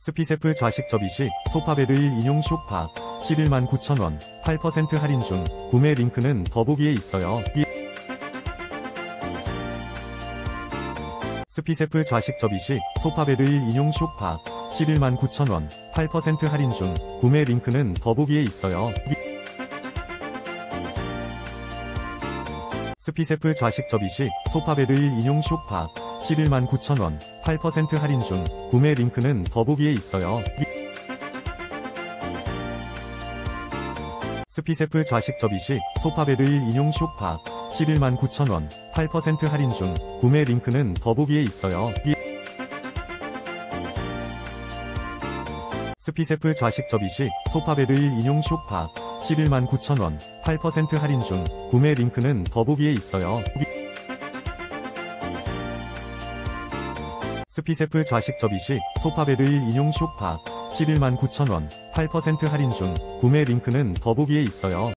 스피세프 좌식 접이식 소파베드 1 인용 쇼파 11만 9천원 8% 할인 중. 구매 링크는 더보기에 있어요. 스피세프 좌식 접이식 소파베드 1 인용 쇼파 11만 9천원 8% 할인 중. 구매 링크는 더보기에 있어요. 스피세프 좌식 접이식 소파베드 1 인용 쇼파 11만 9천원 8% 할인 중. 구매 링크는 더보기에 있어요. 스피세프 좌식 접이식 소파베드 1 인용 쇼파 11만 9천원 8% 할인 중. 구매 링크는 더보기에 있어요. 스피세프 좌식 접이식 소파베드 1 인용 쇼파 11만 9천원 8% 할인 중. 구매 링크는 더보기에 있어요. 스피세프 좌식 접이식 소파베드 1 인용 쇼파 11만 9천원 8% 할인 중. 구매 링크는 더보기에 있어요.